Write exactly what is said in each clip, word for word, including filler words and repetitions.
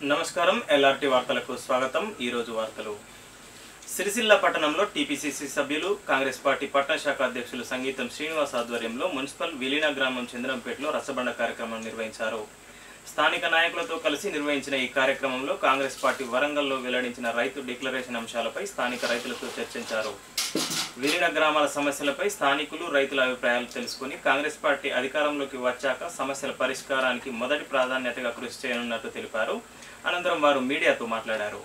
నమస్కారం ఎల్ఆర్టీ వార్తలకు స్వాగతం। ఈ రోజు వార్తలు సిరిసిల్ల పట్టణంలో టీపీసీసీ సభ్యులు కాంగ్రెస్ పార్టీ పట్టణ శాఖ అధ్యక్షులు సంగీతం శ్రీనివాస్ ఆధ్వర్యంలో మున్సిపల్ విలీన గ్రామం చంద్రంపేటలో రసబండ కార్యక్రమం నిర్వహించారు। స్థానిక నాయకులతో కలిసి నిర్వహించిన ఈ కార్యక్రమంలో కాంగ్రెస్ పార్టీ వరంగల్లో వెల్లడించిన రైతు డిక్లరేషన్ అంశాలపై స్థానిక రైతులతో చర్చించారు। విలీన గ్రామాల సమస్యలపై స్థానికులు రైతుల అభిప్రాయాలు తెలుసుకుని కాంగ్రెస్ పార్టీ అధికారంలోకి వచ్చాక సమస్యల పరిష్కారానికి మొదటి ప్రాధాన్యతగా కృషి చేయనున్నట్టు తెలిపారు। అనంతరం వారు మీడియాతో మాట్లాడారు।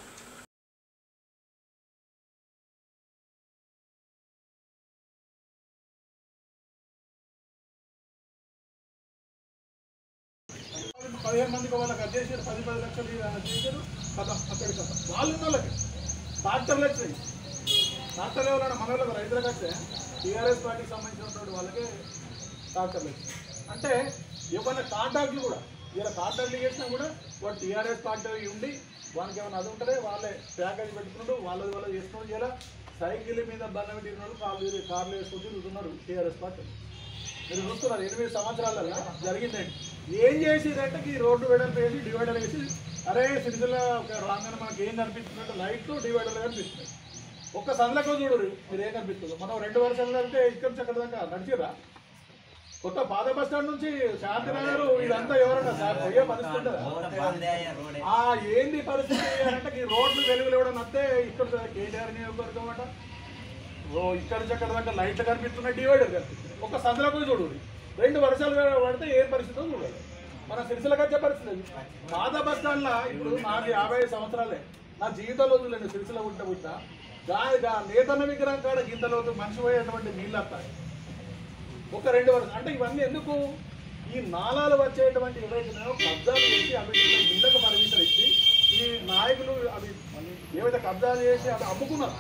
పదిహేను మందికి వాళ్ళకి అధ్యక్షుడు పది పది లక్షలు చేశారు కదా అక్కడి కదా వాళ్ళు వాళ్ళకి ట్రాక్టర్లు వచ్చాయి ట్రాక్టర్లు ఎవరైనా మన వాళ్ళకి రైతులకు వస్తే టీఆర్ఎస్ పార్టీకి సంబంధించినటువంటి వాళ్ళకే ట్రాక్టర్లు వచ్చాయి అంటే ఏమైనా కాంట్రాక్ట్లు కూడా ఇలా కాంట్రాక్ట్లు చేసినా కూడా వాడు టీఆర్ఎస్ పార్టీ ఉండి వానికి ఏమైనా అది ఉంటుందే వాళ్ళే ప్యాకేజ్ పెట్టుకుంటూ వాళ్ళది వాళ్ళు చేసుకుంటూ ఇలా సైకిల్ మీద బండ పెట్టిన వాళ్ళు కార్లు కార్లు వేసుకుంటూ తిరుగుతున్నారు టీఆర్ఎస్ పార్టీ। మీరు చూస్తున్నారు ఎనిమిది సంవత్సరాలలో జరిగిందండి ఏం చేసేదంటే ఈ రోడ్డు వెడల్పు వేసి డివైడర్ వేసి అరే సిరిసిల్ల రాగానే మనకి ఏం కనిపిస్తున్నట్టు లైట్లు డివైడర్లు కనిపిస్తున్నాయి। ఒక్క సందులకు చూడరు మీరు ఏం కనిపిస్తుందో మనం రెండు వర్షాలు వెళ్తే ఇక్కడ చక్కడ దాకా నడిచిరా కొత్త పాత బస్ స్టాండ్ నుంచి శాంతినగర్ ఇదంతా ఎవరన్నా సార్ పోయే పరిస్థితి ఉంటుందా? ఏంది పరిస్థితి అంటే ఈ రోడ్లు వెలుగులు ఇవ్వడం అంతే ఇక్కడ కేటీఆర్ నియోజకవర్గం అంట ఇక్కడ చక్కడ దాకా లైట్లు కనిపిస్తున్నాయి డివైడర్ కనిపిస్తుంది ఒక సందులకు చూడు రెండు వర్షాలు పడితే ఏ పరిస్థితో చూడాలి మన సిరిసిల్లకి వచ్చే పరిస్థితి పాత బస్ స్టాండ్లో ఇప్పుడు నాకు యాభై సంవత్సరాలే నా జీవితంలో చూడండి సిరిసిల్ల ఉంటే పుట్టిన గా నేతన్న విగ్రహం కాడ గింతలో మనిషి పోయేటువంటి నీళ్ళు వస్తాయి ఒక రెండు వర్షాలు అంటే ఇవన్నీ ఎందుకు ఈ నాలాలు వచ్చేటువంటి ఏవైతే కబ్జాలు చేసి అవి ఇళ్లకు పర్మిషన్ ఇచ్చి ఈ నాయకులు అవి ఏవైతే కబ్జాలు చేసి అవి అమ్ముకున్నారు।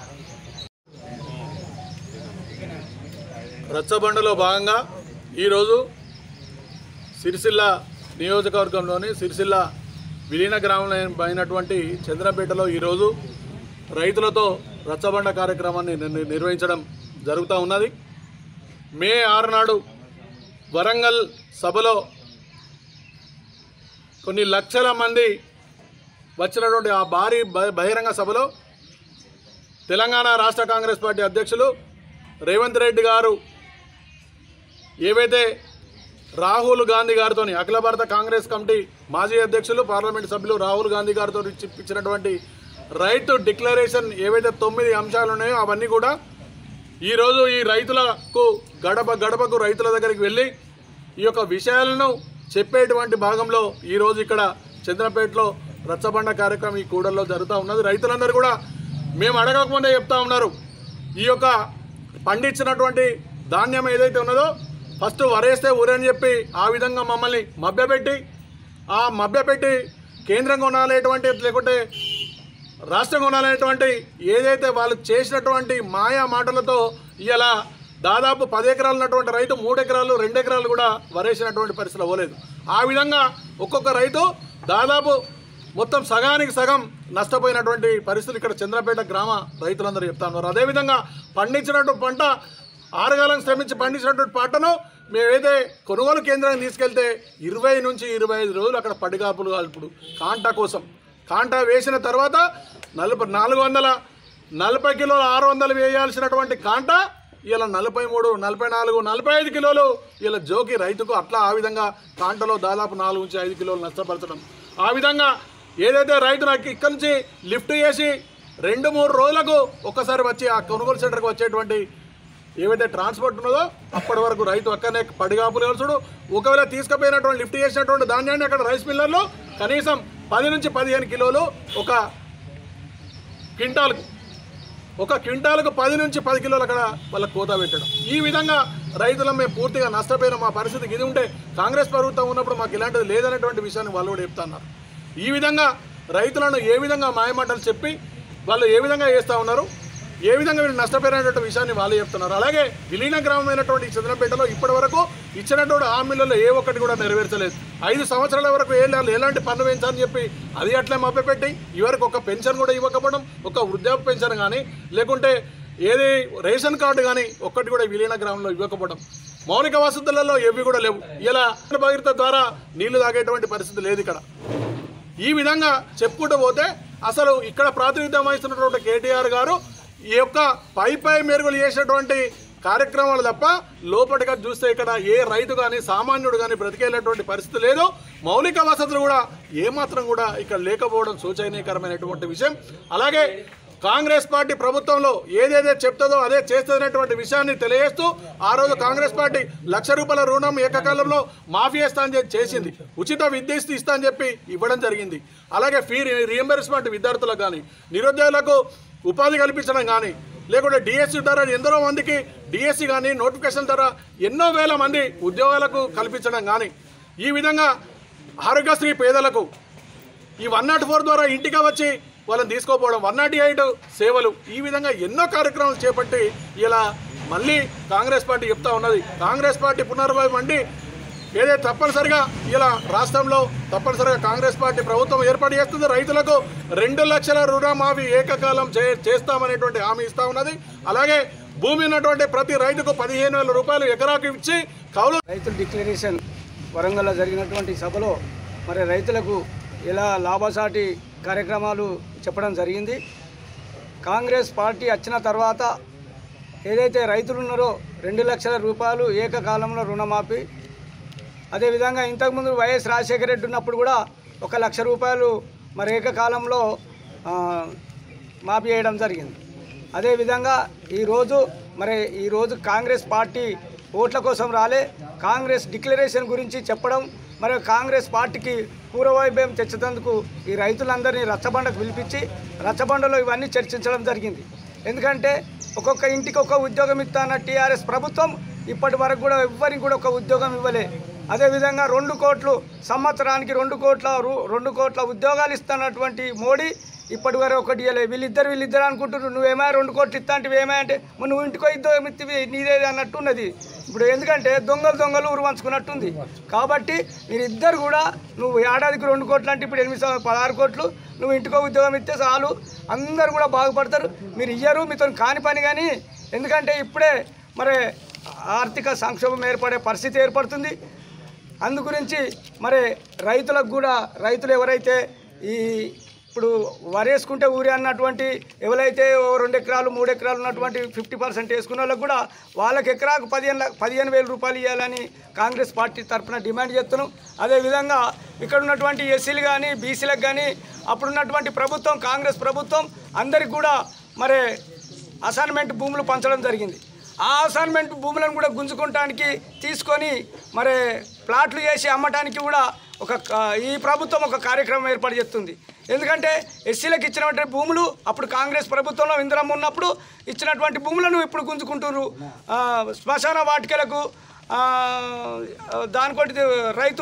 రచ్చబండలో భాగంగా ఈరోజు సిరిసిల్ల నియోజకవర్గంలోని సిరిసిల్ల విలీన గ్రామం అయినటువంటి చంద్రంపేటలో ఈరోజు రైతులతో రచ్చబండ కార్యక్రమాన్ని నిర్వహించడం జరుగుతూ ఉన్నది। మే ఆరు నాడు వరంగల్ సభలో కొన్ని లక్షల మంది వచ్చినటువంటి ఆ భారీ బహిరంగ సభలో తెలంగాణ రాష్ట్ర కాంగ్రెస్ పార్టీ అధ్యక్షులు రేవంత్ రెడ్డి గారు ఏవైతే రాహుల్ గాంధీ గారితో అఖిల భారత కాంగ్రెస్ కమిటీ మాజీ అధ్యక్షులు పార్లమెంట్ సభ్యులు రాహుల్ గాంధీ గారితో ఇచ్చినటువంటి రైతు డిక్లరేషన్ ఏవైతే తొమ్మిది అంశాలు ఉన్నాయో అవన్నీ కూడా ఈరోజు ఈ రైతులకు గడప గడపకు రైతుల దగ్గరికి వెళ్ళి ఈ యొక్క విషయాలను చెప్పేటువంటి భాగంలో ఈరోజు ఇక్కడ చంద్రపేటలో రచ్చబండ కార్యక్రమం ఈ కూడల్లో జరుగుతూ ఉన్నది। రైతులందరూ కూడా మేము అడగకముందే చెప్తా ఉన్నారు ఈ యొక్క పండించినటువంటి ధాన్యం ఏదైతే ఉన్నదో ఫస్ట్ వరేస్తే ఊరని చెప్పి ఆ విధంగా మమ్మల్ని మభ్యపెట్టి ఆ మభ్యపెట్టి కేంద్రం కొనాలేటువంటి లేకుంటే రాష్ట్రం కొనాలనేటువంటి ఏదైతే వాళ్ళు చేసినటువంటి మాయా మాటలతో ఇలా దాదాపు పది ఎకరాలు ఉన్నటువంటి రైతు మూడు ఎకరాలు రెండు ఎకరాలు కూడా వరేసినటువంటి పరిస్థితి అవ్వలేదు। ఆ విధంగా ఒక్కొక్క రైతు దాదాపు మొత్తం సగానికి సగం నష్టపోయినటువంటి పరిస్థితులు ఇక్కడ చంద్రపేట గ్రామ రైతులందరూ చెప్తా ఉన్నారు। అదేవిధంగా పండించినటువంటి పంట ఆరుగాలం శ్రమించి పండించినటువంటి పంటను మేమైతే కొనుగోలు కేంద్రానికి తీసుకెళ్తే ఇరవై నుంచి ఇరవై ఐదు రోజులు అక్కడ పడిగాపులు ఇప్పుడు కాంటా కోసం కాంటా వేసిన తర్వాత నలభై నాలుగు వందల నలభై కిలోలు ఆరు వందలు వేయాల్సినటువంటి కాంటా ఇలా నలభై మూడు నలభై నాలుగు నలభై ఐదు కిలోలు ఇలా జోకి రైతుకు అట్లా ఆ విధంగా కాంటలో దాదాపు నాలుగు నుంచి ఐదు కిలోలు నష్టపరచడం ఆ విధంగా ఏదైతే రైతు నాకు ఇక్కడి నుంచి లిఫ్ట్ చేసి రెండు మూడు రోజులకు ఒక్కసారి వచ్చి ఆ కొనుగోలు సెంటర్కి వచ్చేటువంటి ఏవైతే ట్రాన్స్పోర్ట్ ఉన్నదో అప్పటి వరకు రైతు అక్కడనే పడిగాపులు వేల్చుడు ఒకవేళ తీసుకుపోయినటువంటి లిఫ్ట్ చేసినటువంటి ధాన్యాన్ని అక్కడ రైస్ మిల్లర్లో కనీసం పది నుంచి పదిహేను కిలోలు ఒక క్వింటాల్కు ఒక క్వింటాల్కు పది నుంచి పది కిలోలు అక్కడ వాళ్ళకి కోత పెట్టడం ఈ విధంగా రైతులం మేము పూర్తిగా నష్టపోయిన మా పరిస్థితికి ఇది ఉంటే కాంగ్రెస్ ప్రభుత్వం ఉన్నప్పుడు మాకు ఇలాంటిది లేదనేటువంటి విషయాన్ని వాళ్ళు కూడా చెప్తున్నారు। ఈ విధంగా రైతులను ఏ విధంగా మాయమాటలు చెప్పి వాళ్ళు ఏ విధంగా చేస్తూ ఉన్నారు ఏ విధంగా వీళ్ళు నష్టపోయినటువంటి విషయాన్ని వాళ్ళు చెప్తున్నారు। అలాగే విలీన గ్రామమైనటువంటి చంద్రపేటలో ఇప్పటి వరకు ఇచ్చినటువంటి హామీలలో ఏ ఒక్కటి కూడా నెరవేర్చలేదు। ఐదు సంవత్సరాల వరకు ఏ ఎలాంటి పన్ను పెంచాలని చెప్పి అది అట్లే మభ్యపెట్టి ఇవరకు ఒక పెన్షన్ కూడా ఇవ్వకపోవడం ఒక వృద్ధాప్య పెన్షన్ కానీ లేకుంటే ఏది రేషన్ కార్డు కానీ ఒక్కటి కూడా విలీన గ్రామంలో ఇవ్వకపోవడం మౌలిక వసతులలో ఏవి కూడా లేవు। ఇలా భగీరథ ద్వారా నీళ్లు తాగేటువంటి పరిస్థితి లేదు ఇక్కడ। ఈ విధంగా చెప్పుకుంటూ పోతే అసలు ఇక్కడ ప్రాతినిధ్యం వహిస్తున్నటువంటి కేటీఆర్ గారు ఈ యొక్క పై పై మెరుగులు చేసినటువంటి కార్యక్రమాలు తప్ప లోపలిగా చూస్తే ఇక్కడ ఏ రైతు కానీ సామాన్యుడు కానీ బ్రతికేళ్ళటువంటి పరిస్థితి లేదు. మౌలిక వసతులు కూడా ఏమాత్రం కూడా ఇక్కడ లేకపోవడం శోచనీయకరమైనటువంటి విషయం. అలాగే కాంగ్రెస్ పార్టీ ప్రభుత్వంలో ఏదేదే చెప్తుందో అదే చేస్తున్నటువంటి విషయాన్ని తెలియజేస్తూ ఆ రోజు కాంగ్రెస్ పార్టీ లక్ష రూపాయల రుణం ఏకకాలంలో మాఫీ ఇస్తా అని చేసింది, ఉచిత విద్య ఇస్తా అని చెప్పి ఇవ్వడం జరిగింది. అలాగే ఫీ రీఎంబర్స్మెంట్ విద్యార్థులకు కానీ నిరుద్యోగులకు ఉపాధి కల్పించడం కానీ లేకుంటే డిఎస్సి ద్వారా ఎందరో మందికి డిఎస్సి కానీ నోటిఫికేషన్ ద్వారా ఎన్నో వేల మంది ఉద్యోగాలకు కల్పించడం కానీ ఈ విధంగా ఆరోగ్యశ్రీ పేదలకు ఈ వన్ నాట్ ఫోర్ ద్వారా ఇంటికి వచ్చి వాళ్ళని తీసుకోపోవడం, వన్ నాట్ ఎయిట్ సేవలు, ఈ విధంగా ఎన్నో కార్యక్రమాలు చేపట్టి ఇలా మళ్ళీ కాంగ్రెస్ పార్టీ చెప్తా ఉన్నది. కాంగ్రెస్ పార్టీ పునర్వైపు అండి ఏదైతే తప్పనిసరిగా ఇలా రాష్ట్రంలో తప్పనిసరిగా కాంగ్రెస్ పార్టీ ప్రభుత్వం ఏర్పాటు చేస్తుంది. రైతులకు రెండు లక్షల రుణమాఫీ ఏకకాలం చే చేస్తామనేటువంటి హామీ ఇస్తూ ఉన్నది. అలాగే భూమి ఉన్నటువంటి ప్రతి రైతుకు పదిహేను వేల రూపాయలు ఎకరాకు ఇచ్చి కౌలు రైతుల డిక్లరేషన్ వరంగల్లో జరిగినటువంటి సభలో మరి రైతులకు ఇలా లాభసాటి కార్యక్రమాలు చెప్పడం జరిగింది. కాంగ్రెస్ పార్టీ వచ్చిన తర్వాత ఏదైతే రైతులు ఉన్నారో రెండు లక్షల రూపాయలు ఏకకాలంలో రుణమాఫీ, అదేవిధంగా ఇంతకుముందు వైఎస్ రాజశేఖర రెడ్డి ఉన్నప్పుడు కూడా ఒక లక్ష రూపాయలు మరి ఏకకాలంలో మాఫీ చేయడం జరిగింది. అదేవిధంగా ఈరోజు మరి ఈరోజు కాంగ్రెస్ పార్టీ ఓట్ల కోసం రాలే, కాంగ్రెస్ డిక్లరేషన్ గురించి చెప్పడం, మరి కాంగ్రెస్ పార్టీకి పూర్వవైభవం తెచ్చేందుకు ఈ రైతులందరినీ రచ్చబండకు పిలిపించి రచ్చబండలో ఇవన్నీ చర్చించడం జరిగింది. ఎందుకంటే ఒక్కొక్క ఇంటికి ఒక్క ఉద్యోగం ఇస్తాన్న టీఆర్ఎస్ ప్రభుత్వం ఇప్పటి వరకు కూడా ఎవ్వరికి కూడా ఒక ఉద్యోగం ఇవ్వలే. అదేవిధంగా రెండు కోట్లు సంవత్సరానికి రెండు కోట్ల రెండు కోట్ల ఉద్యోగాలు ఇస్తున్నటువంటి మోడీ ఇప్పటి వరకు ఒకటి ఇవ్వలేదు. వీళ్ళిద్దరు వీళ్ళిద్దరు అనుకుంటున్నారు నువ్వేమో రెండు కోట్లు ఇస్తా అంటే ఏమో అంటే నువ్వు ఇంటికో ఉద్యోగం ఇస్తావి నీదేది అన్నట్టు ఉన్నది. ఇప్పుడు ఎందుకంటే దొంగలు దొంగలు ఊరు పంచుకున్నట్టుంది. కాబట్టి మీరిద్దరు కూడా నువ్వు ఏడాదికి రెండు కోట్లు అంటే ఇప్పుడు ఎనిమిది పదహారు కోట్లు నువ్వు ఇంటికో ఉద్యోగం ఇస్తే చాలు, అందరు కూడా బాగుపడతారు. మీరు ఇయ్యరు, మీతో కాని పని. కానీ ఎందుకంటే ఇప్పుడే మరి ఆర్థిక సంక్షోభం ఏర్పడే పరిస్థితి ఏర్పడుతుంది. అందు గురించి మరి రైతులకు కూడా రైతులు ఎవరైతే ఈ ఇప్పుడు వరేసుకుంటే ఊరి అన్నటువంటి ఎవరైతే రెండు ఎకరాలు మూడు ఎకరాలు ఉన్నటువంటి ఫిఫ్టీ పర్సెంట్ వేసుకున్న వాళ్ళకు కూడా వాళ్ళకి ఎకరాకు పదిహేను పదిహేను వేల రూపాయలు ఇవ్వాలని కాంగ్రెస్ పార్టీ తరఫున డిమాండ్ చేస్తున్నాం. అదేవిధంగా ఇక్కడ ఉన్నటువంటి ఎస్సీలు కానీ బీసీలకు కానీ అప్పుడున్నటువంటి ప్రభుత్వం కాంగ్రెస్ ప్రభుత్వం అందరికి కూడా మరి అసైన్మెంట్ భూములు పంచడం జరిగింది. ఆ అసైన్మెంట్ భూములను కూడా గుంజుకోవటానికి తీసుకొని మరి ప్లాట్లు చేసి అమ్మటానికి కూడా ఒక ఈ ప్రభుత్వం ఒక కార్యక్రమం ఏర్పాటు చేస్తుంది. ఎందుకంటే ఎస్సీలకు ఇచ్చినటువంటి భూములు అప్పుడు కాంగ్రెస్ ప్రభుత్వంలో ఇందిరమ్మ ఉన్నప్పుడు ఇచ్చినటువంటి భూములను ఇప్పుడు గుంజుకుంటున్నారు. శ్మశాన వాటికలకు దానికోటి రైతు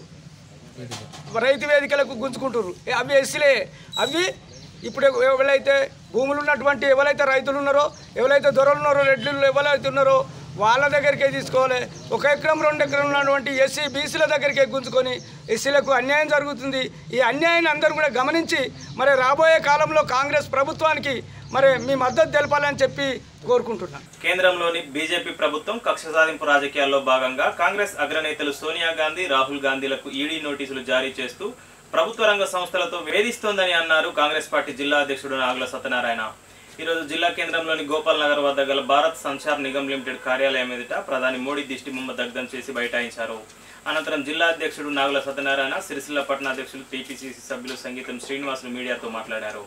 రైతు వేదికలకు గుంజుకుంటున్నారు. అవి ఎస్సీలే. అవి ఇప్పుడు ఎవరైతే భూములు ఉన్నటువంటి ఎవరైతే రైతులు ఉన్నారో ఎవరైతే దొరలు ఉన్నారో రెడ్లు ఎవరైతే ఉన్నారో వాళ్ళ దగ్గరికే తీసుకోవాలి. ఒక ఎకరం రెండు ఎకరం ఉన్నటువంటి ఎస్సీ బీసీల దగ్గరికే గుంజుకొని ఎస్సీలకు అన్యాయం జరుగుతుంది. ఈ అన్యాయాన్ని అందరూ కూడా గమనించి మరి రాబోయే కాలంలో కాంగ్రెస్ ప్రభుత్వానికి మరి మీ మద్దతు తెలపాలని చెప్పి కోరుకుంటున్నాను. కేంద్రంలోని బీజేపీ ప్రభుత్వం కక్ష సాధింపు రాజకీయాల్లో భాగంగా కాంగ్రెస్ అగ్రనేతలు సోనియా గాంధీ రాహుల్ గాంధీలకు ఈడీ నోటీసులు జారీ చేస్తూ ప్రభుత్వ రంగ సంస్థలతో వేధిస్తోందని అన్నారు కాంగ్రెస్ పార్టీ జిల్లా అధ్యక్షుడు నాగుల సత్యనారాయణ. ఈరోజు జిల్లా కేంద్రంలోని గోపాల్ నగర్ వద్ద గల భారత్ సంచార్ నిగమ్ లిమిటెడ్ కార్యాలయం ఎదుట ప్రధాని మోడీ దిష్టి బొమ్మ దగ్ధం చేసి బైఠాయించారు. అనంతరం జిల్లా అధ్యక్షుడు నాగుల సత్యనారాయణ, సిరిసిల్ల పట్టణ అధ్యక్షులు టీపీసీసీ సభ్యులు సంగీతం శ్రీనివాసులు మీడియాతో మాట్లాడారు.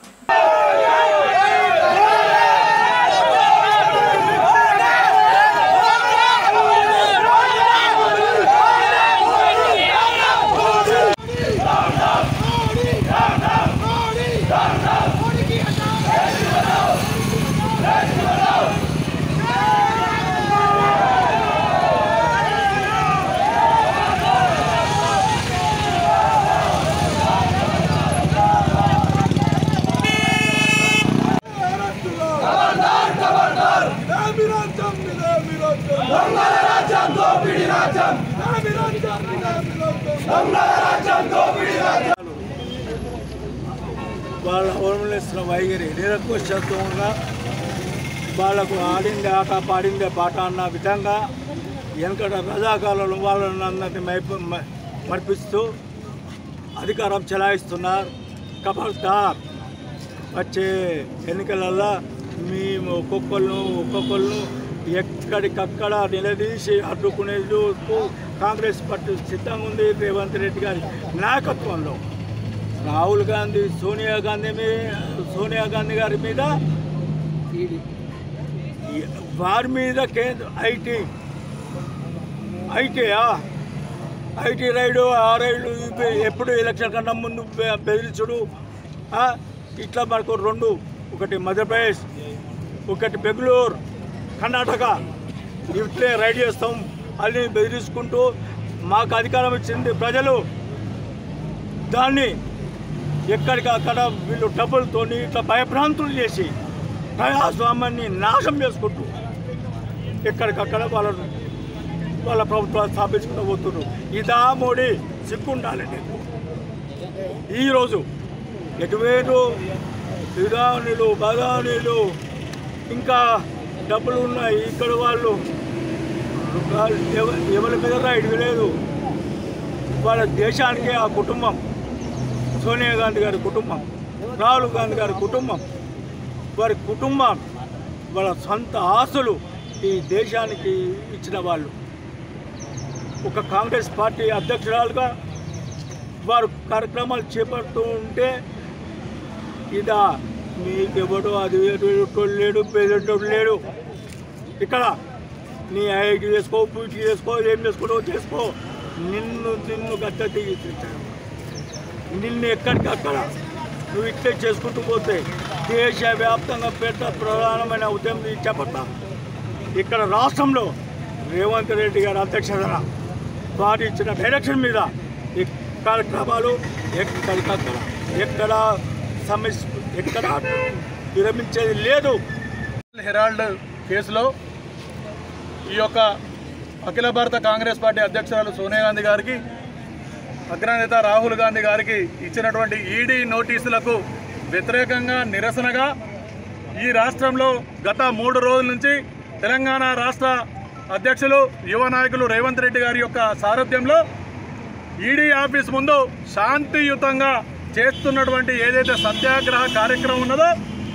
వాళ్ళ అవలంబిస్తున్న వైఖరి నిరకుశత్వంగా వాళ్లకు ఆడిందే ఆట పాడిందే పాట అన్న విధంగా వెనకట రజాకాలంలో వాళ్ళని అందరినీ మైపు మర్పిస్తూ అధికారం చెలాయిస్తున్నారు. ఖబర్దార్ వచ్చే ఎన్నికలలో మేము ఒక్కొక్కరు ఒక్కొక్కరు ఎక్కడికక్కడ నిలదీసి అడ్డుకునేందుకు కాంగ్రెస్ పార్టీ సిద్ధంగా ఉంది. రేవంత్ రెడ్డి గారి నాయకత్వంలో రాహుల్ గాంధీ సోనియా గాంధీ మీద సోనియా గాంధీ గారి మీద వారి మీద కేంద్ర ఐటీ ఐటీయా ఐటీ రైడు ఆ రైడు ఎప్పుడు ఎలక్షన్ కన్నా ముందు బెదిరించుడు. ఇట్లా మనకు రెండు, ఒకటి మధ్యప్రదేశ్, ఒకటి బెంగళూరు, కర్ణాటక, ఇట్లే రైడ్ చేస్తాం అని బెదిరించుకుంటూ మాకు అధికారం ఇచ్చింది ప్రజలు. దాన్ని ఎక్కడికి అక్కడ వీళ్ళు డబ్బులతో ఇట్లా భయభ్రాంతులు చేసి ప్రజాస్వామ్యాన్ని నాశనం చేసుకుంటూ ఎక్కడికక్కడ వాళ్ళను వాళ్ళ ప్రభుత్వాలు స్థాపించుకుంటూ పోతున్నారు. ఇదా మోడీ సిగ్గుండాలి నీకు. ఈరోజు ఎటువేరు విధానులు బదానీలు ఇంకా డబ్బులు ఉన్నాయి. ఇక్కడ వాళ్ళు ఎవరి మీద రైడ్ లేదు. వాళ్ళ దేశానికే ఆ కుటుంబం, సోనియా గాంధీ గారి కుటుంబం, రాహుల్ గాంధీ గారి కుటుంబం, వారి కుటుంబం వాళ్ళ సొంత ఆస్తులు ఈ దేశానికి ఇచ్చిన వాళ్ళు. ఒక కాంగ్రెస్ పార్టీ అధ్యక్షురాలుగా వారు కార్యక్రమాలు చేపడుతూ ఉంటే ఇదా నీకెవడో అది లేడు పేదోడు లేడు. ఇక్కడ నీ ఐటీ చేసుకో, పూర్తి చేసుకో, ఏం చేసుకోవడో చేసుకో. నిన్ను నిన్ను గట్ట దిగి నిన్ను ఎక్కడికక్కడ నువ్వు ఇట్లే చేసుకుంటూ పోతే దేశవ్యాప్తంగా పెద్ద ప్రధానమైన ఉద్యమం చేపడతాం. ఇక్కడ రాష్ట్రంలో రేవంత్ రెడ్డి గారి అధ్యక్షతన వారు ఇచ్చిన డైరెక్షన్ మీద ఈ కార్యక్రమాలు ఎక్కడికక్కడ ఎక్కడ సమస్య ఎక్కడ విరమించేది లేదు. హెరాల్డ్ కేసులో ఈ యొక్క అఖిల భారత కాంగ్రెస్ పార్టీ అధ్యక్షురాలు సోనియా గాంధీ గారికి, అగ్రనేత రాహుల్ గాంధీ గారికి ఇచ్చినటువంటి ఈడీ నోటీసులకు వ్యతిరేకంగా నిరసనగా ఈ రాష్ట్రంలో గత మూడు రోజుల నుంచి తెలంగాణ రాష్ట్ర అధ్యక్షులు యువ నాయకులు రేవంత్ రెడ్డి గారి యొక్క సారథ్యంలో ఈడీ ఆఫీస్ ముందు శాంతియుతంగా చేస్తున్నటువంటి ఏదైతే సత్యాగ్రహ కార్యక్రమం ఉన్నదో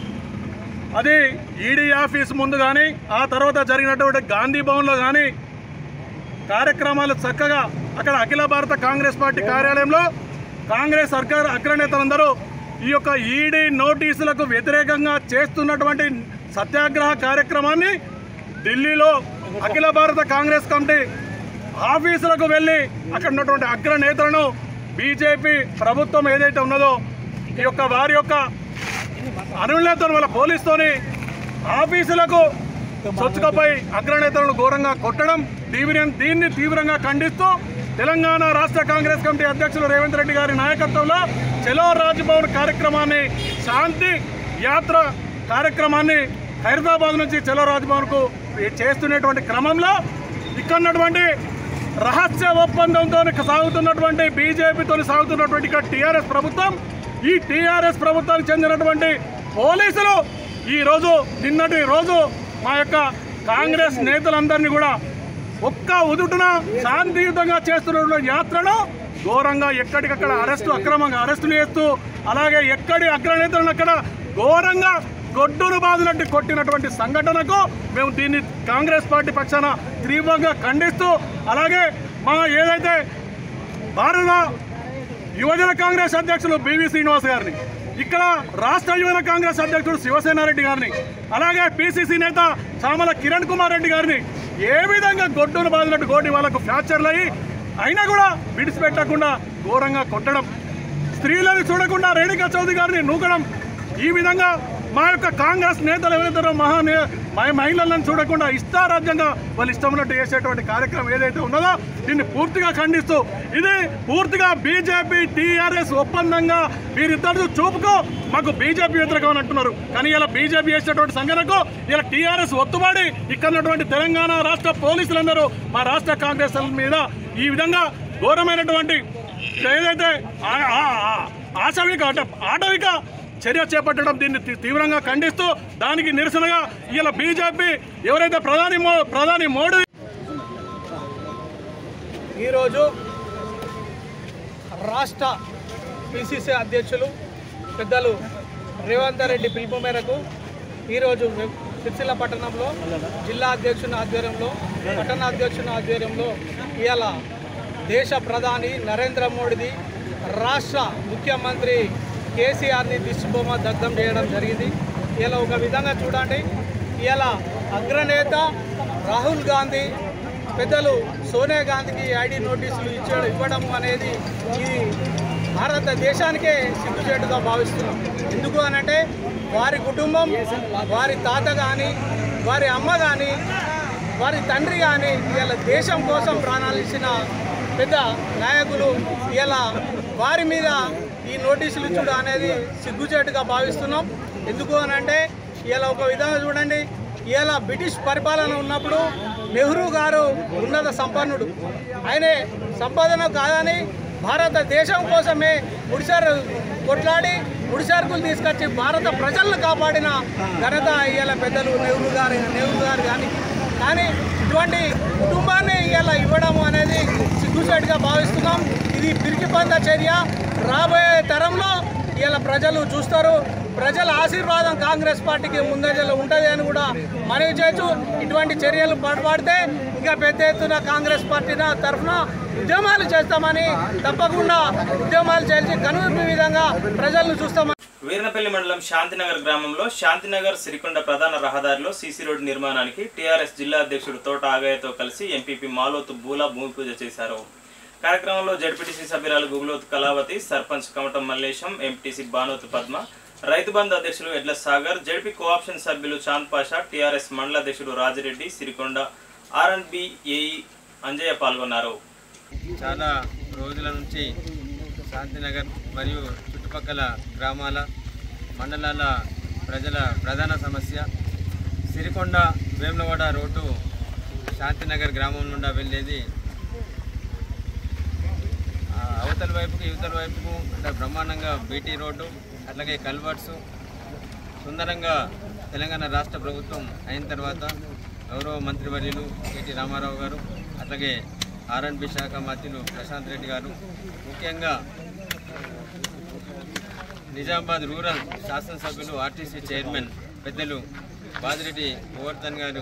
అది ఈడీ ఆఫీస్ ముందు కానీ ఆ తర్వాత జరిగినటువంటి గాంధీ భవన్లో కానీ కార్యక్రమాలు చక్కగా అక్కడ అఖిల భారత కాంగ్రెస్ పార్టీ కార్యాలయంలో కాంగ్రెస్ సర్కార్ అగ్రనేతలందరూ ఈ యొక్క ఈడీ నోటీసులకు వ్యతిరేకంగా చేస్తున్నటువంటి సత్యాగ్రహ కార్యక్రమాన్ని ఢిల్లీలో అఖిల భారత కాంగ్రెస్ కమిటీ ఆఫీసులకు వెళ్ళి అక్కడ ఉన్నటువంటి అగ్రనేతలను బీజేపీ ప్రభుత్వం ఏదైతే ఉన్నదో ఈ యొక్క వారి యొక్క అనుమతితో వాళ్ళ పోలీసుతోని ఆఫీసులకు చొచ్చుకపై అగ్రనేతలను ఘోరంగా కొట్టడం తీవ్ర దీన్ని తీవ్రంగా ఖండిస్తూ తెలంగాణ రాష్ట్ర కాంగ్రెస్ కమిటీ అధ్యక్షులు రేవంత్ రెడ్డి గారి నాయకత్వంలో చలో రాజ్భవన్ కార్యక్రమాన్ని శాంతి యాత్ర కార్యక్రమాన్ని హైదరాబాద్ నుంచి చలో రాజ్భవన్కు చేస్తున్నటువంటి క్రమంలో ఇక్కడ ఉన్నటువంటి రహస్య ఒప్పందంతో సాగుతున్నటువంటి బీజేపీతో సాగుతున్నటువంటి ఇక్కడ టీఆర్ఎస్ ప్రభుత్వం ఈ టీఆర్ఎస్ ప్రభుత్వానికి చెందినటువంటి పోలీసులు ఈరోజు నిన్నటి రోజు మా యొక్క కాంగ్రెస్ నేతలందరినీ కూడా ఒక్క ఉదుటున శాంతియుతంగా చేస్తున్నటువంటి యాత్రను ఘోరంగా ఎక్కడికక్కడ అరెస్టు అక్రమంగా అరెస్టులు చేస్తూ అలాగే ఎక్కడి అగ్రనేతలను అక్కడ ఘోరంగా గొడ్డును బాధినట్టు కొట్టినటువంటి సంఘటనకు మేము దీన్ని కాంగ్రెస్ పార్టీ పక్షాన తీవ్రంగా ఖండిస్తూ అలాగే మా ఏదైతే భారత యువజన కాంగ్రెస్ అధ్యక్షులు బివి శ్రీనివాస్ గారిని ఇక్కడ రాష్ట్ర యువజన కాంగ్రెస్ అధ్యక్షుడు శివసేనారెడ్డి గారిని అలాగే పిసిసి నేత చామల కిరణ్ కుమార్ రెడ్డి గారిని ఏ విధంగా గొడ్డును బాధినట్టు గోటి వాళ్ళకు ఫ్రాక్చర్లు అయ్యి అయినా కూడా విడిచిపెట్టకుండా ఘోరంగా కొట్టడం స్త్రీలను చూడకుండా రేణుకా చౌదరి గారిని నూకడం ఈ విధంగా మా యొక్క కాంగ్రెస్ నేతలు ఎవరైతే మహా మహిళలను చూడకుండా ఇష్టారాజ్యంగా వాళ్ళు ఇష్టం ఉన్నట్టు చేసేటువంటి కార్యక్రమం ఏదైతే ఉన్నదో దీన్ని పూర్తిగా ఖండిస్తూ ఇది పూర్తిగా బీజేపీ టీఆర్ఎస్ ఒప్పందంగా వీరిద్దరు చూపుకో మాకు బీజేపీ వ్యతిరేకం అంటున్నారు కానీ ఇలా బీజేపీ చేసేటువంటి సంఘటనకు ఇలా టీఆర్ఎస్ ఒత్తుబడి ఇక్కడ ఉన్నటువంటి తెలంగాణ రాష్ట్ర పోలీసులందరూ మా రాష్ట్ర కాంగ్రెస్ మీద ఈ విధంగా ఘోరమైనటువంటి ఏదైతే ఆశవిక అంటే ఆటవిక చర్య చేపట్టడం దీన్ని తీవ్రంగా ఖండిస్తూ దానికి నిరసనగా ఇలా బీజేపీ ఎవరైతే ప్రధాని ప్రధాని మోడీ ఈరోజు రాష్ట్ర పిసిసి అధ్యక్షులు పెద్దలు రేవంత్ రెడ్డి పిలుపు మేరకు ఈరోజు సిరిసిల్ల పట్టణంలో జిల్లా అధ్యక్షుని ఆధ్వర్యంలో పట్టణ అధ్యక్షుని ఆధ్వర్యంలో ఇవాళ దేశ ప్రధాని నరేంద్ర మోడీది రాష్ట్ర ముఖ్యమంత్రి కేసీఆర్ని దిష్టిబొమ్మ దగ్ధం చేయడం జరిగింది. ఇలా ఒక విధంగా చూడండి, ఇలా అగ్రనేత రాహుల్ గాంధీ పెద్దలు సోనియా గాంధీకి ఐడి నోటీసులు ఇచ్చడం ఇవ్వడం అనేది ఇది భారతదేశానికే సిగ్గుచేటుగా భావిస్తున్నాం. ఎందుకు అనంటే వారి కుటుంబం, వారి తాత కానీ, వారి అమ్మ కానీ, వారి తండ్రి కానీ ఇలా దేశం కోసం ప్రాణాలు ఇచ్చిన పెద్ద నాయకులు ఇలా వారి మీద ఈ నోటీసులు ఇచ్చడం అనేది సిగ్గుచేటుగా భావిస్తున్నాం. ఎందుకు అనంటే ఇలా ఒక విధంగా చూడండి, ఇలా బ్రిటిష్ పరిపాలన ఉన్నప్పుడు నెహ్రూ గారు ఉన్నత సంపన్నుడు, ఆయనే సంపాదన కాదని భారతదేశం కోసమే ముడిసరు కొట్లాడి ముడిసరుకులు తీసుకొచ్చి భారత ప్రజలను కాపాడిన ఘనత ఇలా పెద్దలు నెహ్రూ గారు నెహ్రూ గారు కానీ కానీ ఇటువంటి కుటుంబాన్ని ఇలా ఇవ్వడం అనేది సిగ్గుచేటుగా భావిస్తున్నాం. ఇది పిరికిపంద చర్య. రాబోయే తరంలో ఇలా ప్రజలు చూస్తారు. ప్రజల ఆశీర్వాదం కాంగ్రెస్ పార్టీకి ముందంజలో ఉంటుంది అని కూడా మనవి చేయొచ్చు. ఇటువంటి చర్యలు పాటుపడితే ఇంకా పెద్ద ఎత్తున కాంగ్రెస్ పార్టీ తరఫున ఉద్యమాలు చేస్తామని, తప్పకుండా ఉద్యమాలు చేసి కనువిప్పే విధంగా ప్రజలను చూస్తామని. వీర్నపల్లి మండలం శాంతినగర్ గ్రామంలో శాంతినగర్ సిరికొండ ప్రధాన రహదారిలో సీసీ రోడ్డు నిర్మాణానికి టీఆర్ఎస్ జిల్లా అధ్యక్షుడు తోట ఆగయ్యతో కలిసి ఎంపీపీ మాలోతు బూలా భూమి పూజ చేశారు. కార్యక్రమంలో జడ్పీటీసీ సభ్యురాలు గుగులోతు కళావతి, సర్పంచ్ కమటం మల్లేశం, ఎంపీటీసీ బానోతు పద్మ, రైతు బంధు అధ్యక్షులు ఎడ్ల సాగర్, జడ్పీ కోఆప్షన్ సభ్యులు చాంద్ పాషా, టీఆర్ఎస్ మండల అధ్యక్షుడు Rajireddy, Sirikonda R and B AE Anjaiah పాల్గొన్నారు. చాలా రోజుల నుంచి శాంతినగర్ మరియు చుట్టుపక్కల గ్రామాల మండలాల ప్రజల ప్రధాన సమస్య సిరికొండ వేములవాడ రోడ్డు శాంతినగర్ గ్రామం నుండి వెళ్ళేది అవతల వైపుకు యువతల వైపుకు అంటే బ్రహ్మాండంగా బీటీ రోడ్డు, అట్లాగే కల్వర్ట్స్ సుందరంగా తెలంగాణ రాష్ట్ర ప్రభుత్వం అయిన తర్వాత గౌరవ మంత్రివర్యులు కేటీ రామారావు గారు, అట్లాగే ఆర్ అండ్ బి శాఖ మంత్రులు ప్రశాంత్ రెడ్డి గారు, ముఖ్యంగా నిజామాబాద్ రూరల్ శాసనసభ్యులు ఆర్టీసీ చైర్మన్ పెద్దలు బాదిరెడ్డి గోవర్ధన్ గారు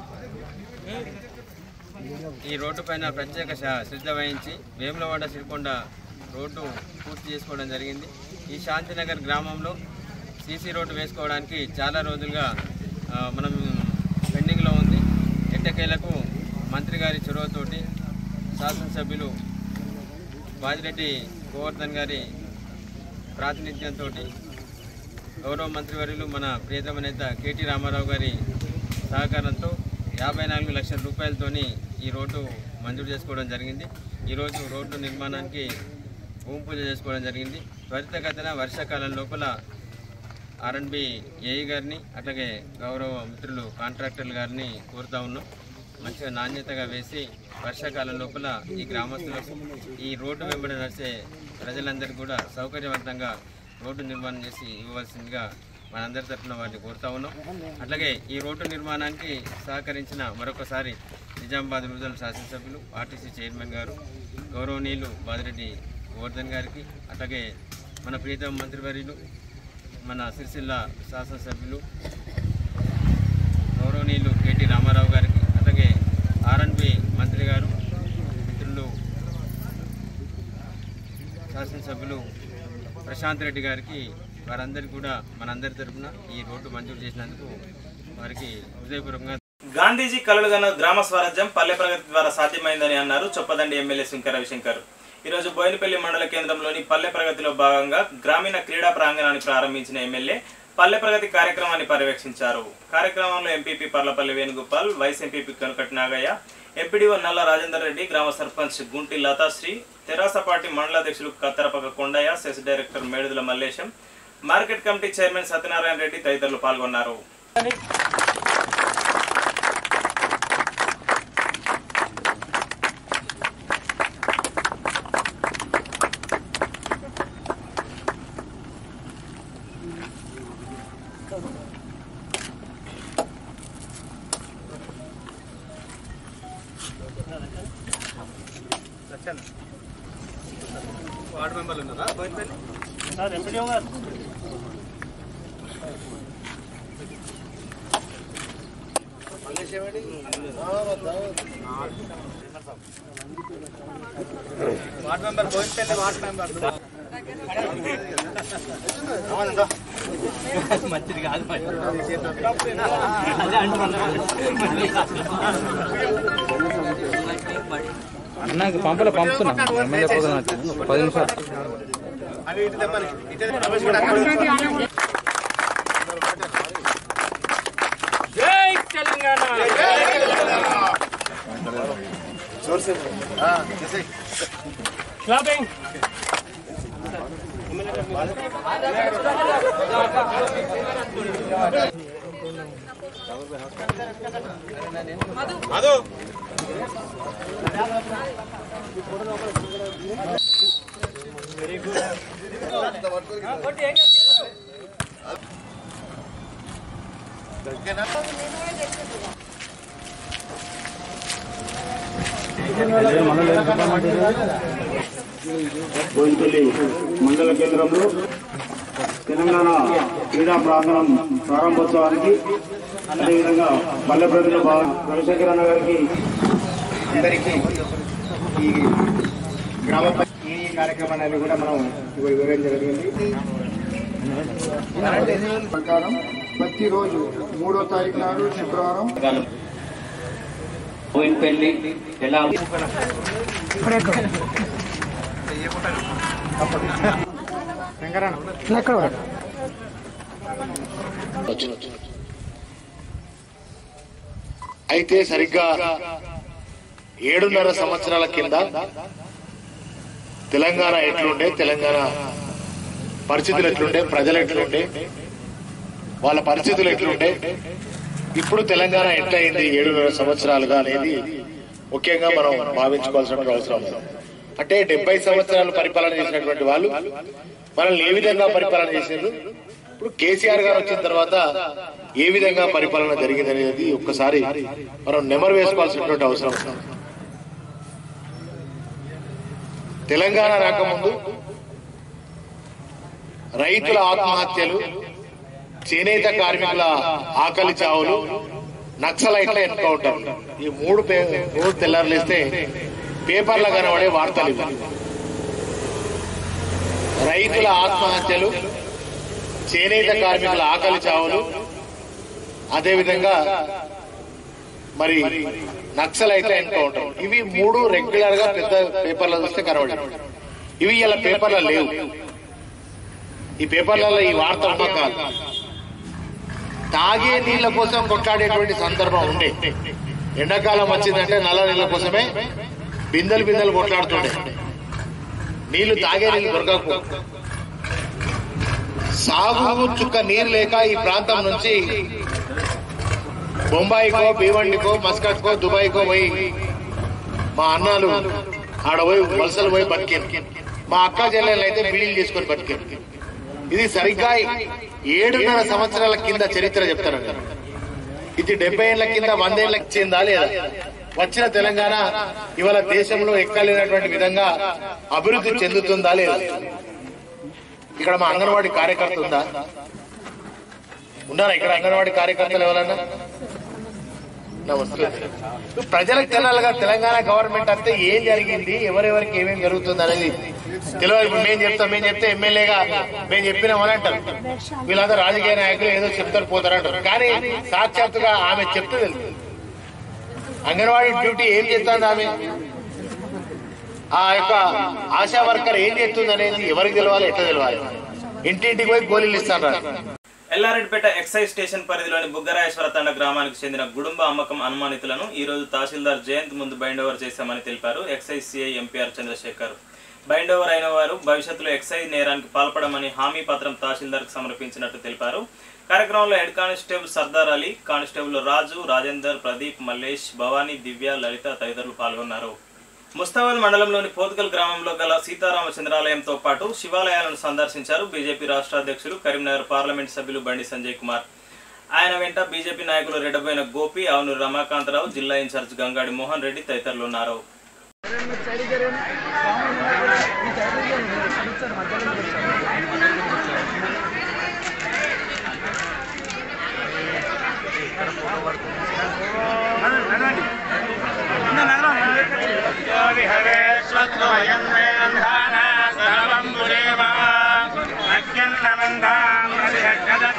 ఈ రోడ్డు పైన ప్రత్యేక శ్రద్ధ వహించి వేములవాడ సిరికొండ రోడ్డు పూర్తి చేసుకోవడం జరిగింది. ఈ శాంతినగర్ గ్రామంలో సీసీ రోడ్డు వేసుకోవడానికి చాలా రోజులుగా మనం పెండింగ్లో ఉంది. ఎట్టకేలకు మంత్రి గారి చొరవతోటి శాసనసభ్యులు బాజిరెడ్డి గోవర్ధన్ గారి ప్రాతినిధ్యంతో గౌరవ మంత్రివర్యులు మన ప్రియతమ నేత కేటీ రామారావు గారి సహకారంతో యాభై నాలుగు లక్షల రూపాయలతోని ఈ రోడ్డు మంజూరు చేసుకోవడం జరిగింది. ఈరోజు రోడ్డు నిర్మాణానికి భూమి పూజ చేసుకోవడం జరిగింది. త్వరితగతిన వర్షాకాలం లోపల ఆర్ అండ్ బి ఏఈ గారిని అట్లాగే గౌరవ మిత్రులు కాంట్రాక్టర్లు గారిని కోరుతా ఉన్నాం. మంచిగా నాణ్యతగా వేసి వర్షాకాలం లోపల ఈ గ్రామస్తులకు ఈ రోడ్డు వెంబడి నడిచే ప్రజలందరికీ కూడా సౌకర్యవంతంగా రోడ్డు నిర్మాణం చేసి ఇవ్వవలసిందిగా మనందరి తరఫున వారిని కోరుతా ఉన్నాం. అట్లాగే ఈ రోడ్డు నిర్మాణానికి సహకరించిన మరొకసారి నిజామాబాద్ రూరల్ శాసనసభ్యులు ఆర్టీసీ చైర్మన్ గారు గౌరవనీయులు బాదిరెడ్డి గోవర్ధన్ గారికి, అట్లాగే మన ప్రీతమ మంత్రివర్యులు మన సిరిసిల్ల శాసనసభ్యులు గౌరవనీయులు కేటీ రామారావు గారికి, అట్లాగే ఆర్ అండ్ బి మంత్రి గారు మిత్రులు శాసనసభ్యులు ప్రశాంత్ రెడ్డి గారికి, వారందరికీ కూడా మనందరి తరఫున ఈ రోడ్డు మంజూరు చేసినందుకు వారికి హృదయపూర్వకంగా. గాంధీజీ కలలుగన్న గ్రామ స్వరాజ్యం పల్లె ప్రగతి ద్వారా సాధ్యమైందని అన్నారు చొప్పదండి ఎమ్మెల్యే శంకర రవిశంకర్. ఈరోజు బోయినపల్లి మండల కేంద్రంలోని పల్లె ప్రగతిలో భాగంగా గ్రామీణ క్రీడా ప్రాంగణాన్ని ప్రారంభించిన ఎమ్మెల్యే పల్లె ప్రగతి కార్యక్రమాన్ని పర్యవేక్షించారు. కార్యక్రమంలో MPP Parlapalli Venugopal, vice MPP Kanukati Nagaiah, MPDO Nalla Rajender Reddy, గ్రామ సర్పంచ్ గుంటి లతాశ్రీ, తెరాస పార్టీ మండల అధ్యక్షులు Kattarapaka Kondaiah, cess director Medudala Mallesham, market committee chairman Satyanarayana Reddy తదితరులు పాల్గొన్నారు. వార్డు మెంబర్లు ఉన్నారా? Ward member Govindapalli ward member మంచిది కాదు అన్నకి పంపలే పంపుతున్నా ఎమ్మెల్యే కోసం పది నిమిషాలు జై తెలంగాణ క్లాపింగ్ అదో వెరీ గుడ్ బోయినపల్లి మండల కేంద్రంలో తెలంగాణ క్రీడా ప్రాంగణం ప్రారంభోత్సవానికి అదేవిధంగా పల్లె ప్రజల రవిశంకర్ అన్న గారికి అందరికీ ఈ గ్రామ ఈ కార్యక్రమాన్ని కూడా మనం వివరించడం జరిగింది. ప్రకారం ప్రతిరోజు మూడో తారీఖు నాడు శుక్రవారం బోయినపల్లి ఎలా అయితే సరిగ్గా ఏడున్నర సంవత్సరాల కింద తెలంగాణ ఎట్లుండే, తెలంగాణ పరిస్థితులు ఎట్లుండే, ప్రజలు ఎట్లుండే, వాళ్ళ పరిస్థితులు ఎట్లుండే, ఇప్పుడు తెలంగాణ ఎట్లయింది ఏడున్నర సంవత్సరాలుగా అనేది ముఖ్యంగా మనం భావించుకోవాల్సిన అవసరం ఉంది. అంటే డెబ్బై సంవత్సరాలు పరిపాలన చేసినటువంటి వాళ్ళు మనల్ని ఏ విధంగా పరిపాలన చేశారు, ఇప్పుడు కేసీఆర్ గారు వచ్చిన తర్వాత ఏ విధంగా పరిపాలన జరిగింది అనేది ఒక్కసారి మనం నెమరు వేసుకోవాల్సినటువంటి అవసరం. తెలంగాణ రాకముందు రైతుల ఆత్మహత్యలు, చేనేత కార్మికుల ఆకలి చావులు, నక్సలైట్ల ఎన్కౌంటర్, ఈ మూడు మూడు తెల్లారులేస్తే పేపర్ల కనబడే వార్తలు ఇవి. రైతుల ఆత్మహత్యలు, చేనేత కార్మికుల ఆకలి చావులు, అదేవిధంగా మరి నక్సలైట్ల ఎన్కౌంటర్, ఇవి మూడు రెగ్యులర్ గా పెద్ద పేపర్లో చూస్తే కనబడి, ఇవి ఇలా పేపర్లో లేవు. ఈ పేపర్లలో ఈ వార్త ఉన్నా కాదు. తాగే నీళ్ల కోసం కొట్లాడేటువంటి సందర్భం ఉండే. ఎండాకాలం వచ్చిందంటే నల్ల నీళ్ల కోసమే బిందెలు బిందెలు కొట్లాడుతుండే. నీళ్లు తాగే నీళ్లు దొరకకు, సాగు చుక్క నీరు లేక ఈ ప్రాంతం నుంచి బొంబాయికో, భీవండికో, మస్కట్కో, దుబాయ్కో పోయి మా అన్నాలు ఆడ పోయి వలసలు పోయి బతికారు. మా అక్క చెల్లెళ్ళు అయితే బిల్డింగ్ చేసుకొని బతికారు. ఇది సరిగ్గా ఏడున్నర సంవత్సరాల కింద చరిత్ర చెప్తారంట. ఇది డెబ్బై ఏళ్ల కింద వందేళ్లకు చెందా లేదా? వచ్చిన తెలంగాణ ఇవాళ దేశంలో ఎక్కలేనటువంటి విధంగా అభివృద్ధి చెందుతుందా లేదా? ఇక్కడ మా అంగన్వాడీ కార్యకర్త ఉందా? ఉన్నారా ఇక్కడ అంగన్వాడీ కార్యకర్తలు ఎవరన్నా? నమస్తే. ప్రజలకు తెలాలిగా తెలంగాణ గవర్నమెంట్ అంటే ఏం జరిగింది, ఎవరెవరికి ఏమేమి జరుగుతుంది అనేది తెలియదు. మేము చెప్తాం, మేము చెప్తే ఎమ్మెల్యేగా మేము చెప్పినామని అంటారు. వీళ్ళందరూ రాజకీయ నాయకులు ఏదో చెప్తారు పోతారంటారు. కానీ సాక్షాత్తుగా ఆమె చెప్తే తెలుసు అంగన్వాడీ డ్యూటీ ఏం చేస్తుంది, ఆమె ఆ యొక్క ఆశా వర్కర్ ఏం చేస్తుంది అనేది ఎవరికి తెలవాలి, ఎట్లా తెలవాలి? ఇంటింటికి పోయి గోళీలు ఇస్తాను. ఎల్లారెడ్డిపేట ఎక్సైజ్ స్టేషన్ పరిధిలోని బుగ్గరాయేశ్వర తండ గ్రామానికి చెందిన గుడుంబ అమ్మకం అనుమానితులను ఈ రోజు తహసీల్దార్ జయంత్ ముందు బైండ్ ఓవర్ చేశామని తెలిపారు excise CI MPR Chandrasekhar. Bind over అయిన వారు భవిష్యత్తులో ఎక్సైజ్ నేరానికి పాల్పడమని హామీ పత్రం తహసీల్దార్ కు సమర్పించినట్టు తెలిపారు. కార్యక్రమంలో head constable Sardar Ali, constable Raju, Rajender, Pradeep, Mallesh, Bhavani, Divya, Lalitha తదితరులు పాల్గొన్నారు. ముస్తాబాద్ మండలంలోని పోతుగల్ గ్రామంలో గల సీతారామచంద్రాలయంతో పాటు శివాలయాలను సందర్శించారు బీజేపీ రాష్ట్ర అధ్యక్షులు కరీంనగర్ పార్లమెంట్ సభ్యులు బండి సంజయ్ కుమార్. ఆయన వెంట బీజేపీ నాయకులు రెడ్డబోయిన గోపి, అవునూరు రమాకాంతరావు, జిల్లా ఇన్ఛార్జ్ గంగాడి మోహన్ రెడ్డి తదితరులు ఉన్నారు. మధ్యలో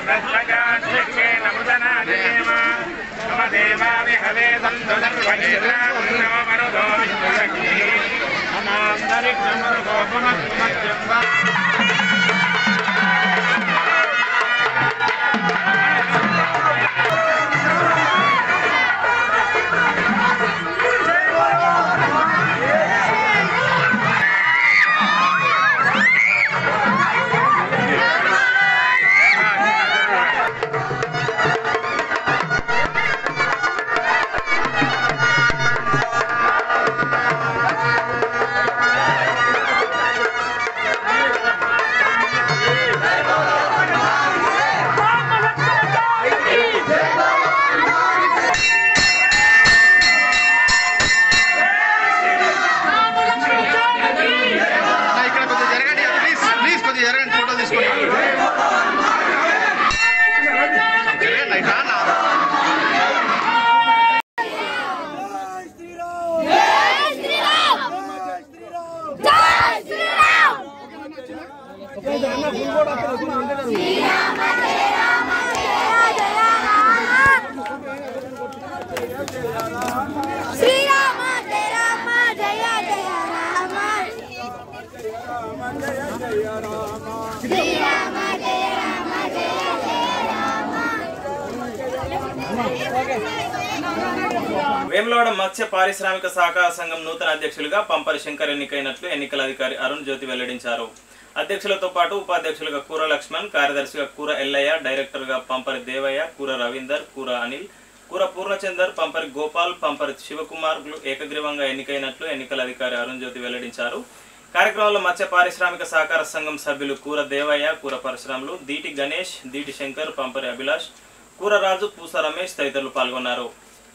వేములవాడ మత్స్య పారిశ్రామిక సహకార సంఘం నూతన అధ్యక్షులుగా పంపరి శంకర్ ఎన్నికైనట్లు ఎన్నికల అధికారి అరుణ్ జ్యోతి వెల్లడించారు. అధ్యక్షులతో పాటు ఉపాధ్యక్షులుగా కూర లక్ష్మణ్, కార్యదర్శిగా కూర ఎల్లయ్య, డైరెక్టర్గా పంపరి దేవయ్య, కూర రవీందర్, కూర అనిల్, కూర పూర్ణచందర్, పంపరి గోపాల్, పంపరి శివకుమార్లు ఏకగ్రీవంగా ఎన్నికైనట్లు ఎన్నికల అధికారి అరుణ్ జ్యోతి వెల్లడించారు. కార్యక్రమంలో మత్స్య పారిశ్రామిక సహకార సంఘం సభ్యులు కూర దేవయ్య, కూర పరశురాములు, దీటి గణేష్, దీటి శంకర్, పంపరి అభిలాష్, కూర రాజు, పూస రమేష్ తదితరులు పాల్గొన్నారు.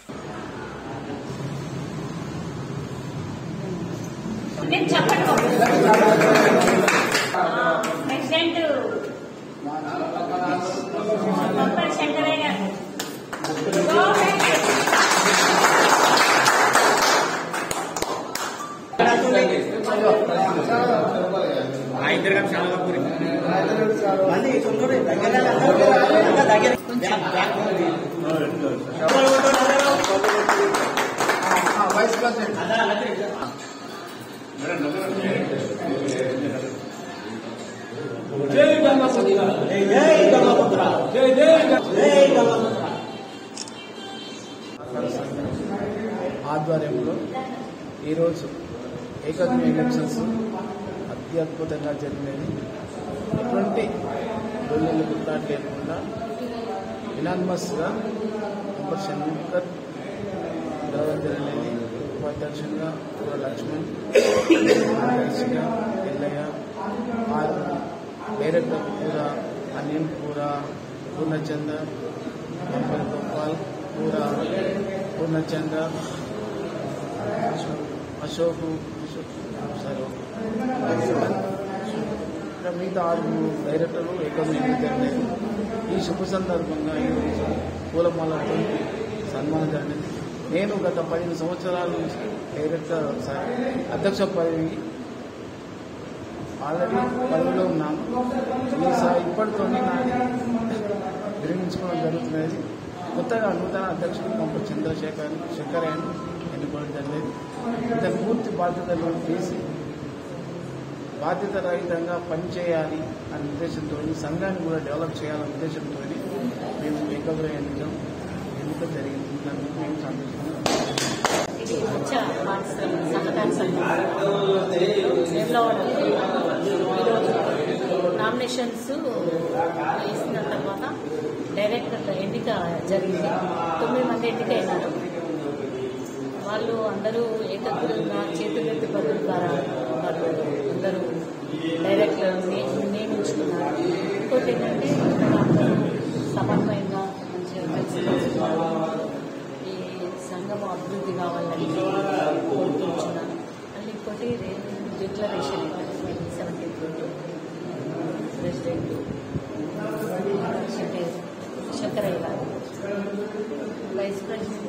ప్రెసిడెంట్ పంపరి శంకరయ్య గారు ఆధ్వర్యంలో ఈరోజు ఏకగ్రీవ ఎలక్షన్స్ అత్యద్భుతంగా జరిగినది. ఎటువంటి రోజులు గుర్తాటు లేకుండా ఇనాన్మస్గా పంపరి శంకర్ గెలవడం జరిగినది. ఉపాధ్యక్షులుగా కూర లక్ష్మణ్, కార్యదర్శిగా ఎల్లయ్య, ఆరు డైరెక్టర్ కూర అనిల్, కూర పూర్ణచంద్ర, పంపరి గోపాల్, కూర పూర్ణచంద్ర, అశోక్ సరే ఇంకా మిగతా ఆరుగురు డైరెక్టర్లు ఏకగ్రీవం జరిగినది. ఈ శుభ సందర్భంగా ఈరోజు పూలమాలతో సన్మానం జరిగింది. నేను గత పదిహేను సంవత్సరాల నుంచి డైరెక్టర్ అధ్యక్ష పదవి ఆల్రెడీ పదవిలో ఉన్నాను. ఈసారి ఇప్పటితో నాది విరమించుకోవడం జరుగుతున్నది. కొత్తగా నూతన అధ్యక్షుడు పంపరి చంద్రశేఖర్ శంకరయ్యను ఎన్నుకోవడం జరిగింది. ఇతను పూర్తి బాధ్యతలు తీసి బాధ్యత రహితంగా పనిచేయాలి అనే ఉద్దేశంతో, సంఘాన్ని కూడా డెవలప్ చేయాలనే ఉద్దేశంతో మేము ఏకగ్రీవ ఎన్నిక ఎన్నిక జరిగింది. దానికి మేము సంతోషంగా ఇది మత్స్య పారిశ్రామిక సహకార సంఘం ఈరోజు నామినేషన్స్ వేసిన తర్వాత డైరెక్టర్ ఎన్నిక జరిగింది. తొమ్మిది మంది ఎన్నిక అయినారు. వాళ్ళు అందరూ ఏకగ్రీవంగా చేతులెత్తి పద్ధతి ద్వారా వాళ్ళు అందరూ డైరెక్టర్ నియమించుకున్నారు. ఇంకోటి ఏంటంటే అందరూ సమన్వయంగా మంచిగా కలిసి ఈ సంఘం అభివృద్ధి కావాలని కోరుకుంటున్నాను. అండ్ ఇంకోటి డిక్లరేషన్ సెవెంటీన్త్ ప్రెసిడెంట్ శంకరయ్య గారు, వైస్ ప్రెసిడెంట్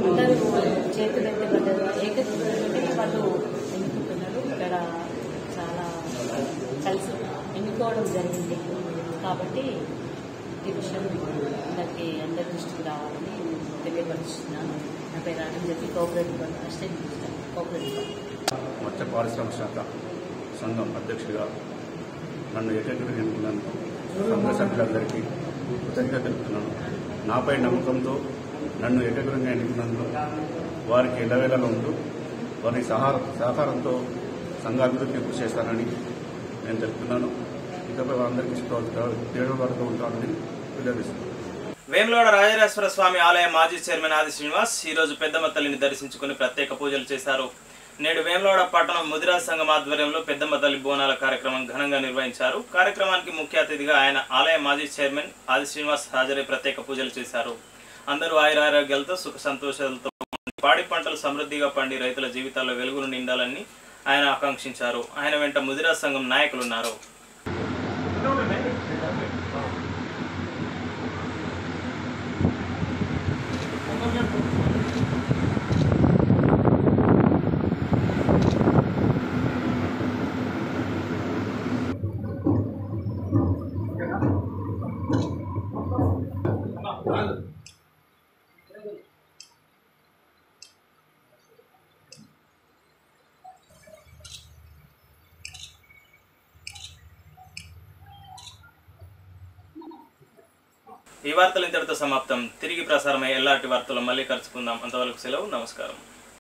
అందరూ చేతులెత్తి పడ్డారు. ఏకగ్రీవంగా వాళ్ళు ఎన్నుకుంటున్నారు. ఇక్కడ చాలా ఇవ్వడం జరిగింది. కాబట్టి ఈ విషయం అందరికీ అందరి దృష్టికి రావాలని తెలియపరుస్తున్నాను. నా పేరు రాజన్ చెప్పి కోఆపరేటివ్ అసిస్టెంట్ కోఆపరేటివ్ మత్స్య పారిశ్రామిక శాఖ సంఘం అధ్యక్షుడిగా నన్ను ఏకగ్రీవంగా ఎన్నుకున్నందుకు సంఘ సభ్యులందరికీ కృతజ్ఞత తెలుపుతున్నాను. నాపై నమ్మకంతో నన్ను ఏకగ్రీవంగా ఎన్నుకున్నందుకు వారికి ఎల్లవేళలో ఉంటూ వారి సహార సహకారంతో సంఘ అభివృద్ధికి కృషి చేస్తానని నేను తెలుపుతున్నాను. ఇకపై అందరికీ తేడుబాటుతో ఉంటానని విన్నవిస్తున్నాను. వేములవాడ రాజరాజేశ్వర స్వామి ఆలయ మాజీ చైర్మన్ ఆది శ్రీనివాస్ ఈ రోజు పెద్దమ్మ తల్లిని దర్శించుకుని ప్రత్యేక పూజలు చేశారు. నేడు వేములవాడ పట్టణం ముదిరాజ్ సంఘం ఆధ్వర్యంలో పెద్దమ్మ తల్లి బోనాల కార్యక్రమం ఘనంగా నిర్వహించారు. కార్యక్రమానికి ముఖ్య అతిథిగా ఆయన ఆలయ మాజీ చైర్మన్ ఆది శ్రీనివాస్ హాజరై ప్రత్యేక పూజలు చేశారు. అందరూ ఆయురారోగ్యాలతో సుఖ సంతోషాలతో పాడి పంటలు సమృద్ధిగా పండి రైతుల జీవితాల్లో వెలుగులు నిండాలని ఆయన ఆకాంక్షించారు. ఆయన వెంట ముదిరాజ్ సంఘం నాయకులున్నారు. ఈ వార్తలు ఇంతటితో సమాప్తం. తిరిగి ప్రసారమై ఎల్లాంటి వార్తలు మళ్ళీ కలుసుకుందాం. అంతవరకు సెలవు. నమస్కారం.